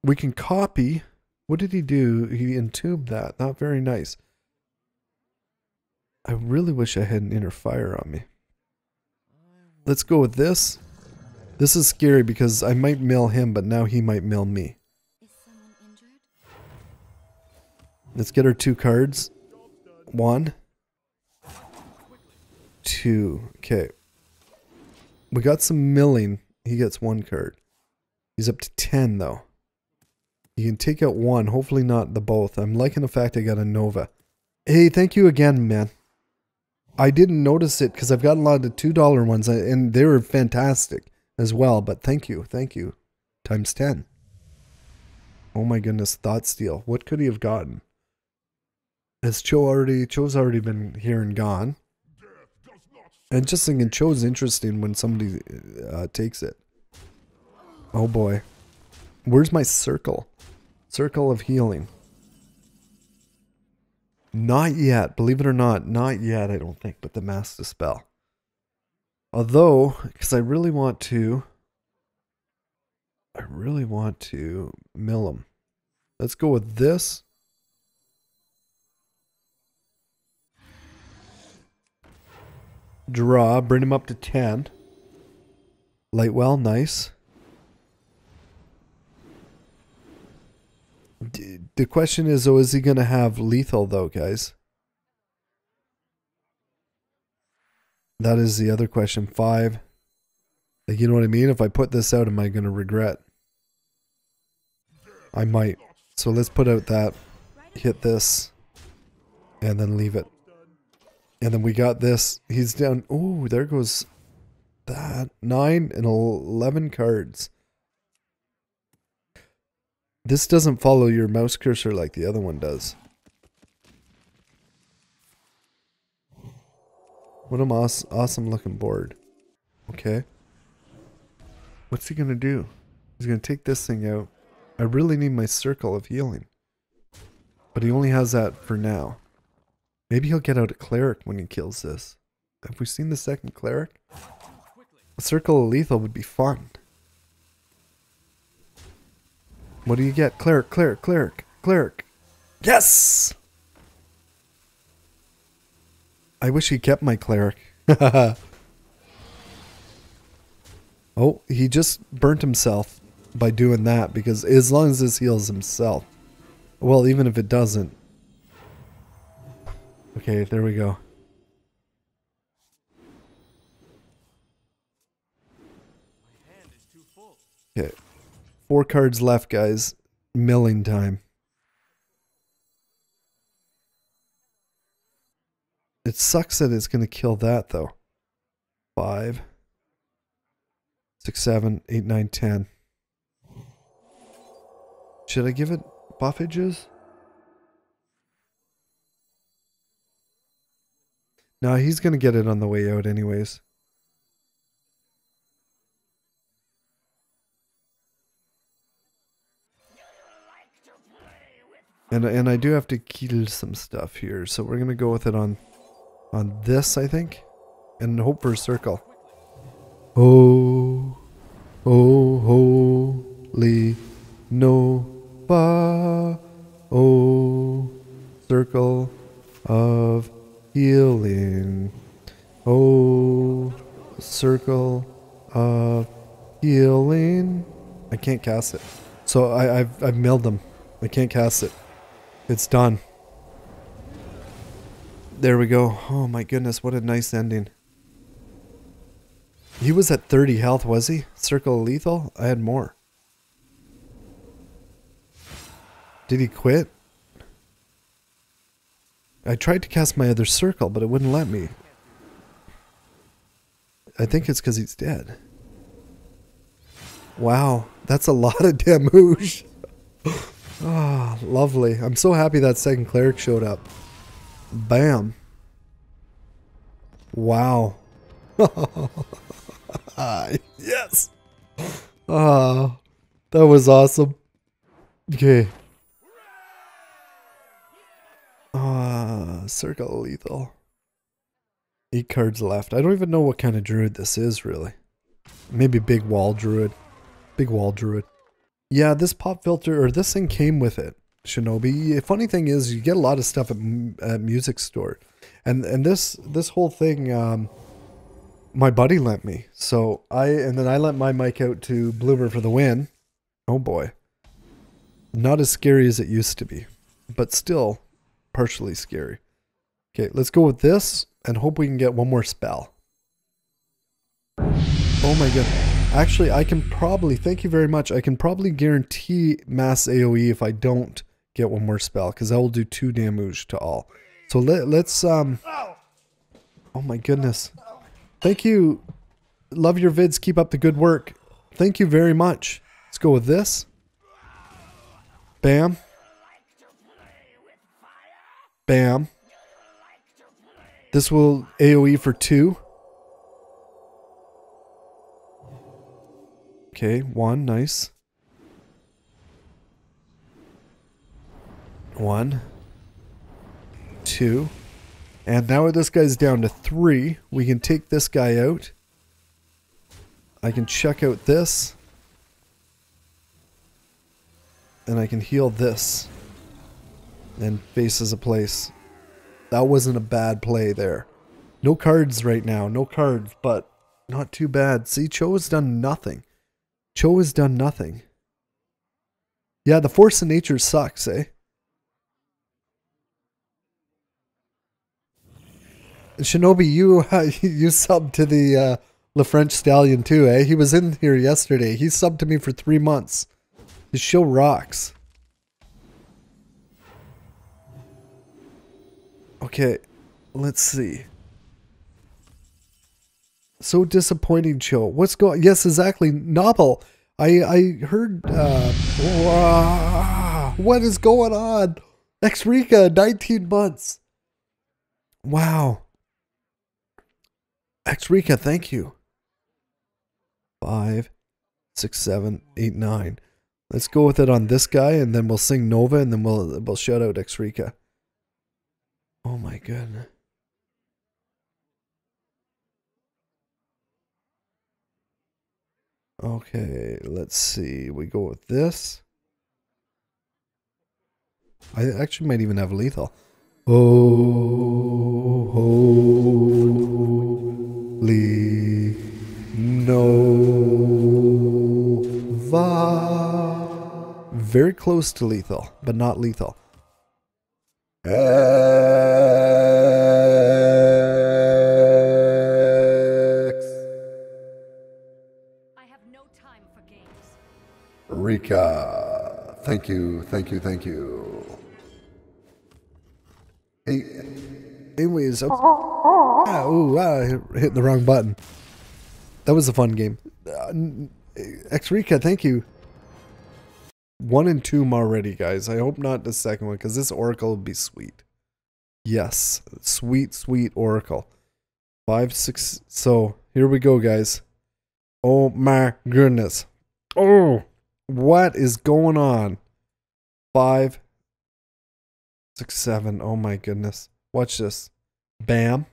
We can copy. What did he do? He entombed that. Not very nice. I really wish I had an inner fire on me. Let's go with this. This is scary because I might mill him, but now he might mill me. Let's get our 2 cards. 1, 2. Okay. We got some milling. He gets 1 card. He's up to 10 though. You can take out 1, hopefully not the both. I'm liking the fact I got a Nova. Hey, thank you again, man. I didn't notice it because I've got a lot of $2 ones and they were fantastic as well, but thank you. Thank you. Times 10. Oh my goodness, Thought Steal. What could he have gotten? Has Cho's already been here and gone. And just thinking Cho's interesting when somebody takes it. Oh boy. Where's my circle? Circle of healing. Not yet, believe it or not, not yet, I don't think, but the Mass Dispel. Although, because I really want to mill him. Let's go with this. Draw, bring him up to 10. Lightwell, nice. The question is, though, is he going to have lethal, though, guys? That is the other question. 5. Like, you know what I mean? If I put this out, am I going to regret? I might. So let's put out that. Hit this. And then leave it. And then we got this. He's down. Oh, there goes that. 9 and 11 cards. This doesn't follow your mouse cursor like the other one does. What an awesome looking board. Okay. What's he going to do? He's going to take this thing out. I really need my circle of healing. But he only has that for now. Maybe he'll get out a cleric when he kills this. Have we seen the second cleric? A circle of lethal would be fun. What do you get? Cleric, cleric, cleric, cleric. Yes! I wish he kept my cleric. Oh, he just burnt himself by doing that because as long as this heals himself. Well, even if it doesn't. Okay, there we go. Okay. 4 cards left, guys. Milling time. It sucks that it's going to kill that, though. 5, 6, 7, 8, 9, 10. Should I give it buffages? No, he's going to get it on the way out anyways. And I do have to kill some stuff here, so we're gonna go with it on this, I think, and hope for a circle. Oh, oh, holy Nova, oh, circle of healing, oh, circle of healing. I can't cast it, so I've milled them. I can't cast it. It's done. There we go. Oh my goodness, what a nice ending. He was at 30 health, was he? Circle of lethal? I had more. Did he quit? I tried to cast my other circle, but it wouldn't let me. I think it's because he's dead. Wow, that's a lot of damage. Ah, oh, lovely. I'm so happy that second cleric showed up. Bam. Wow. Yes. Ah, that was awesome. Okay. Ah, circle lethal. 8 cards left. I don't even know what kind of druid this is, really. Maybe big wall druid. Big wall druid. Yeah, this pop filter, or this thing came with it, Shinobi. Funny thing is, you get a lot of stuff at music store. And this whole thing, my buddy lent me. So and then I lent my mic out to Bloomer for the win. Oh boy. Not as scary as it used to be, but still partially scary. Okay, let's go with this and hope we can get one more spell. Oh my god. Actually, I can probably, thank you very much, I can probably guarantee mass AoE if I don't get one more spell, because I will do 2 damage to all. So let's, oh my goodness. Thank you. Love your vids, keep up the good work. Thank you very much. Let's go with this. Bam. Bam. This will AoE for 2. Okay, 1, nice. 1, 2. And now this guy's down to 3. We can take this guy out. I can check out this. And I can heal this. And faces a place. That wasn't a bad play there. No cards right now. No cards, but not too bad. See, Cho has done nothing. Cho has done nothing. Yeah, the force of nature sucks, eh? Shinobi, you you subbed to the French Stallion too, eh? He was in here yesterday. He subbed to me for 3 months. His show rocks. Okay, let's see. So disappointing, Cho. What's going? Yes, exactly. Novel. I heard. What is going on? Xrika, 19 months. Wow. Xrika, thank you. 5, 6, 7, 8, 9. Let's go with it on this guy, and then we'll sing Nova, and then we'll shout out Xrika. Oh my goodness. Okay, let's see. We go with this. I actually might even have lethal. Holy Nova. Very close to lethal, but not lethal. X. I have no time for games. Rika. Thank you, thank you, thank you. Hey, anyways, okay. Hit the wrong button. That was a fun game. Xrika, thank you. 1 and 2 already, guys. I hope not the second one, because this Oracle will be sweet. Yes, sweet, sweet Oracle. 5, 6. So here we go, guys. Oh my goodness. Oh, what is going on? 5, 6, 7. Oh my goodness. Watch this. Bam.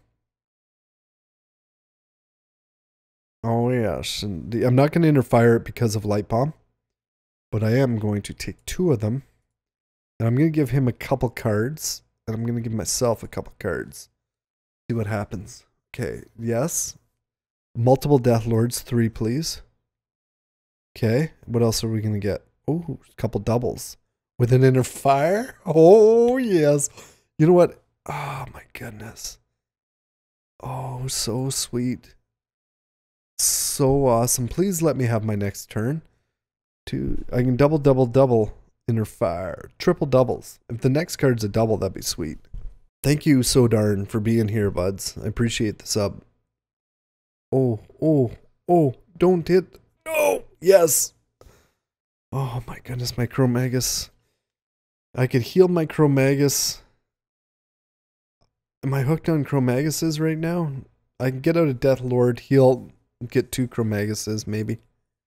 Oh yes. And I'm not going to interfere it because of Light Bomb. But I am going to take 2 of them. And I'm going to give him a couple cards. And I'm going to give myself a couple cards. See what happens. Okay. Yes. Multiple Death Lords. 3, please. Okay. What else are we going to get? Oh, a couple doubles. With an inner fire? Oh, yes. You know what? Oh, my goodness. Oh, so sweet. So awesome. Please let me have my next turn. I can double inner fire. Triple doubles. If the next card's a double, that'd be sweet. Thank you so darn for being here, buds. I appreciate the sub. Oh, don't hit. Oh, yes. Oh my goodness, my Chromaggus. I could heal my Chromaggus. Am I hooked on Chromagguses right now? I can get out a Death Lord, heal, get 2 Chromagguses, maybe.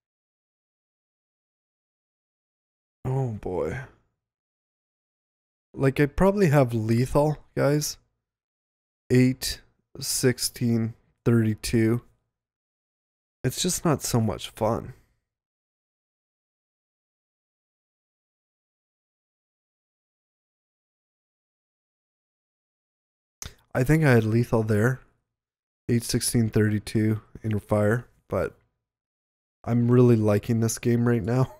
Oh boy. Like, I'd probably have lethal, guys. 8, 16, 32. It's just not so much fun. I think I had lethal there. 8/16/32 in fire, but I'm really liking this game right now.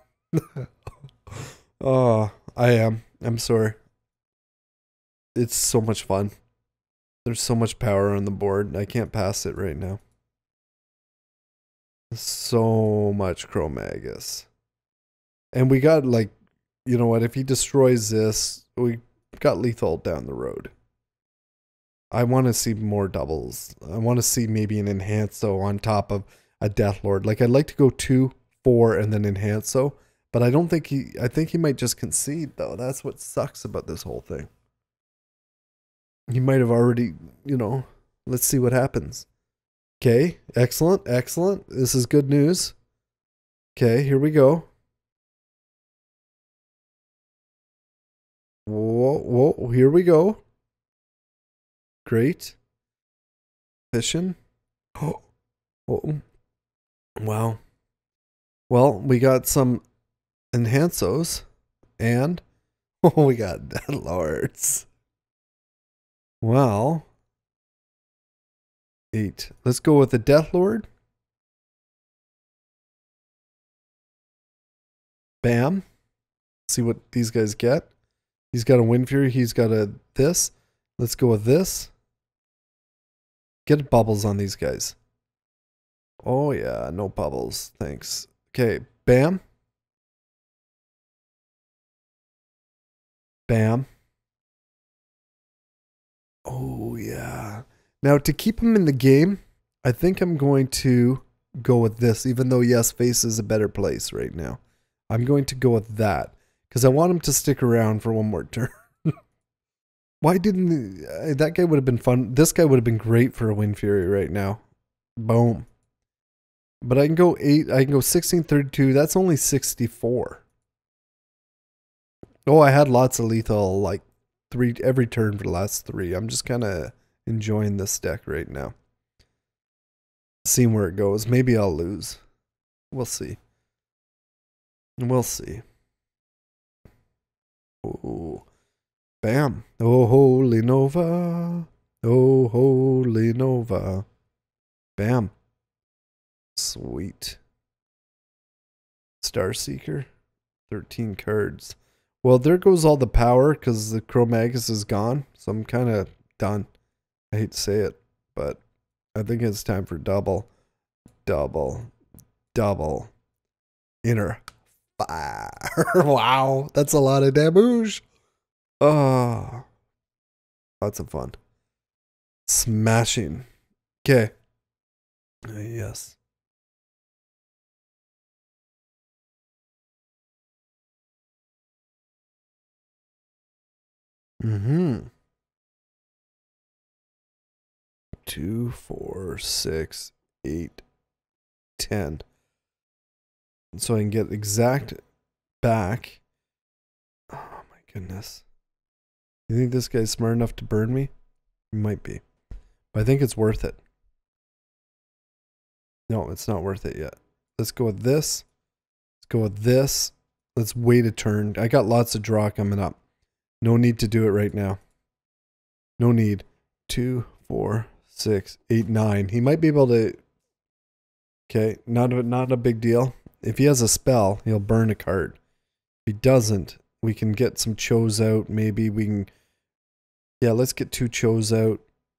Oh, I am. I'm sorry. It's so much fun. There's so much power on the board. I can't pass it right now. So much Cro-Magus. And we got like, you know what? If he destroys this, we got lethal down the road. I want to see more doubles. I want to see maybe an Enhanso on top of a Deathlord. Like I'd like to go 2, 4, and then Enhanso. But I don't think I think he might just concede though. That's what sucks about this whole thing. He might have already, you know, let's see what happens. Okay, excellent, excellent. This is good news. Okay, here we go. Whoa, whoa, here we go. Great. Fission. Oh, oh. Wow. Well, we got some Enhansos and oh, we got Deathlords. Well, 8. Let's go with the Deathlord. Bam. See what these guys get. He's got a Windfury. He's got a this. Let's go with this. Get bubbles on these guys. Oh yeah, no bubbles. Thanks. Okay, bam. Bam. Oh yeah. Now to keep him in the game, I think I'm going to go with this, even though yes, face is a better place right now. I'm going to go with that because I want him to stick around for one more turn. Why didn't that guy would have been fun? This guy would have been great for a Windfury right now. Boom. But I can go 8. I can go 16/32. That's only 64. Oh, I had lots of lethal like 3 every turn for the last 3. I'm just kind of enjoying this deck right now. Seeing where it goes. Maybe I'll lose. We'll see. We'll see. Oh. Bam. Oh, holy Nova. Oh, holy Nova. Bam. Sweet. Starseeker. 13 cards. Well, there goes all the power because the Cro-Magus is gone. So I'm kind of done. I hate to say it, but I think it's time for double. Double. Double. Inner fire. Wow. That's a lot of damage. Oh. Lots of fun. Smashing. Okay. Yes. Mm-hmm. 2, 4, 6, 8, 10. So I can get exact back. Oh my goodness. You think this guy's smart enough to burn me? He might be. But I think it's worth it. No, it's not worth it yet. Let's go with this. Let's go with this. Let's wait a turn. I got lots of draw coming up. No need to do it right now. No need. 2, 4, 6, 8, 9. He might be able to... Okay, not a big deal. If he has a spell, he'll burn a card. If he doesn't, we can get some Chos out. Maybe we can... Yeah, let's get 2 Chos out.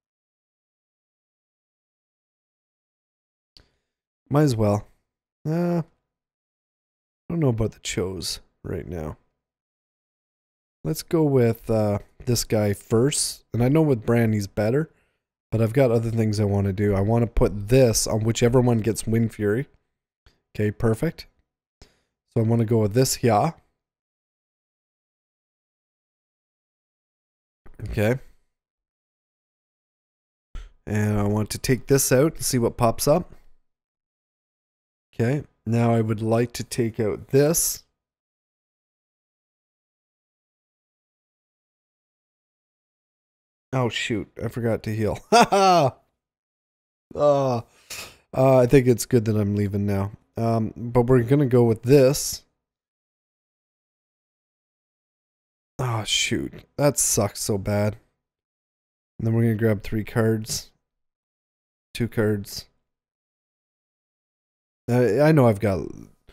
Might as well. I don't know about the Chos right now. Let's go with this guy first. And I know with Bran he's better. But I've got other things I want to do. I want to put this on whichever one gets Windfury. Okay, perfect. So I want to go with this here. Okay. And I want to take this out and see what pops up. Okay. Now I would like to take out this. Oh shoot, I forgot to heal. Haha! I think it's good that I'm leaving now. But we're gonna go with this. Oh shoot, that sucks so bad. And then we're going to grab 3 cards. 2 cards. I know I've got...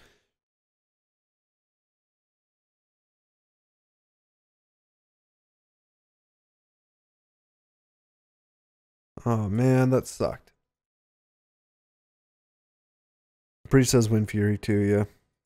Oh man, that sucked. Priest says Wind Fury too, yeah.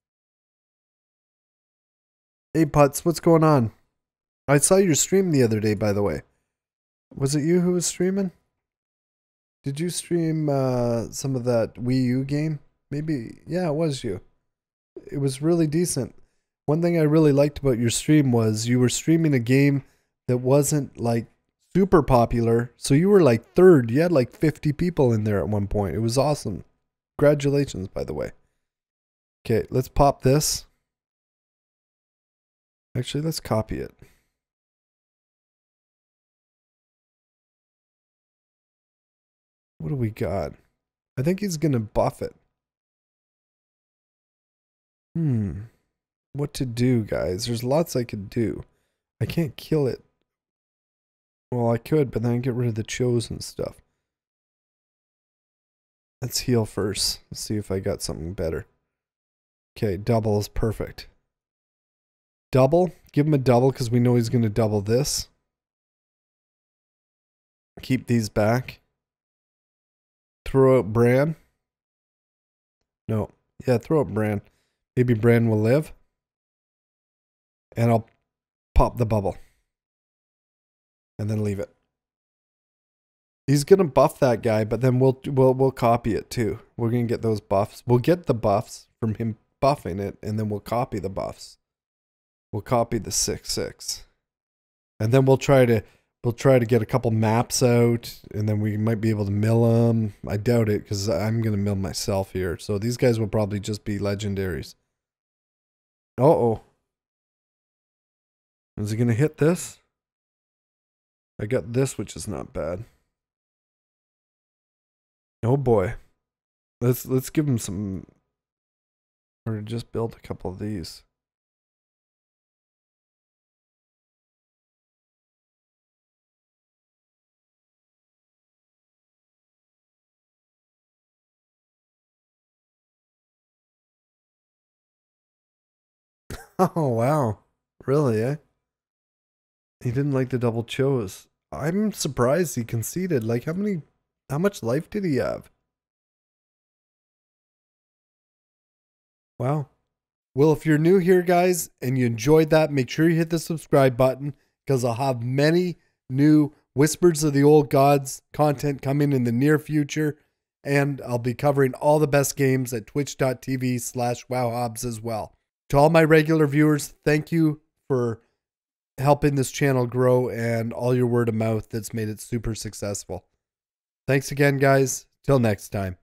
Hey Putz, what's going on? I saw your stream the other day, by the way. Was it you who was streaming? Did you stream some of that Wii U game? Maybe, yeah, it was you. It was really decent. One thing I really liked about your stream was you were streaming a game that wasn't like super popular. So you were like third. You had like 50 people in there at one point. It was awesome. Congratulations, by the way. Okay, let's pop this. Actually, let's copy it. What do we got? I think he's going to buff it. What to do, guys? There's lots I could do. I can't kill it. Well, I could, but then I get rid of the chos and stuff. Let's heal first. Let's see if I got something better. Okay, double is perfect. Double? Give him a double because we know he's going to double this. Keep these back. Throw out Bran. No. Yeah, throw out Bran. Maybe Bran will live. And I'll pop the bubble. And then leave it. He's gonna buff that guy, but then we'll copy it too. We're gonna get those buffs. We'll get the buffs from him buffing it, and then we'll copy the buffs. We'll copy the 6/6. And then we'll try to get a couple maps out, and then we might be able to mill them. I doubt it, because I'm gonna mill myself here. So these guys will probably just be legendaries. Uh-oh. Is he gonna hit this? I got this, which is not bad. Oh boy. Let's give him some, or just build a couple of these. Oh wow. Really, eh? He didn't like the double chos. I'm surprised he conceded. Like how much life did he have? Wow. Well, if you're new here, guys, and you enjoyed that, make sure you hit the subscribe button, because I'll have many new Whispers of the Old Gods content coming in the near future, and I'll be covering all the best games at twitch.tv/wowhobbs as well. To all my regular viewers, thank you for helping this channel grow and all your word of mouth that's made it super successful. Thanks again, guys. Till next time.